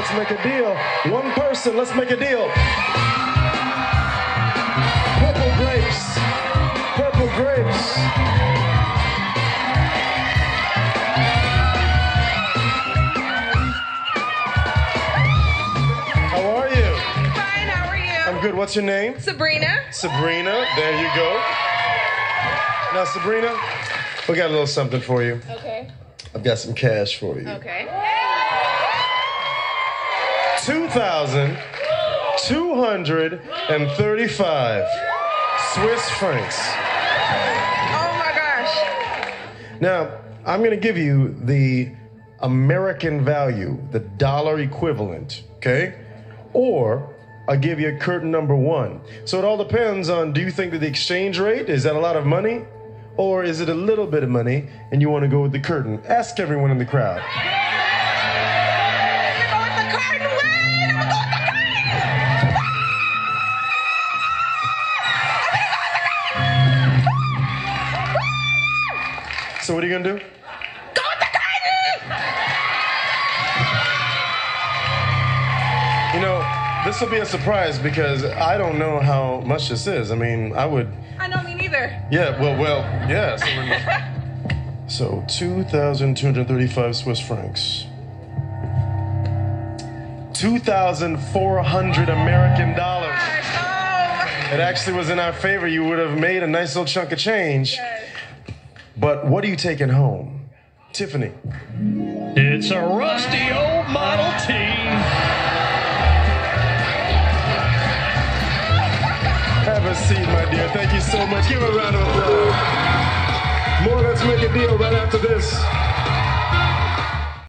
let's make a deal. One person, let's make a deal. Purple grapes. Purple grapes. How are you? Fine, how are you? I'm good. What's your name? Sabrina. Sabrina, there you go. Now, Sabrina, we got a little something for you. Okay. I've got some cash for you. Okay. 2,235 Swiss francs. Oh my gosh. Now, I'm going to give you the American value, the dollar equivalent, okay? Or I'll give you curtain number one. So it all depends on, do you think that the exchange rate, is that a lot of money? Or is it a little bit of money and you want to go with the curtain? Ask everyone in the crowd. I'm gonna go with the curtain. Wait, I'm gonna go with the curtain. So what are you going to do? Go with the curtain. You know, this will be a surprise because I don't know how much this is. I mean, I would... I know, me neither. Yeah, well, yeah. So 2,235 Swiss francs. 2,400 American dollars. Oh. It actually was in our favor. You would have made a nice little chunk of change. Yes. But what are you taking home? Tiffany. It's a rusty old Model T. Have a seat, my dear. Thank you so much. Give a round of applause. More Let's Make a Deal right after this.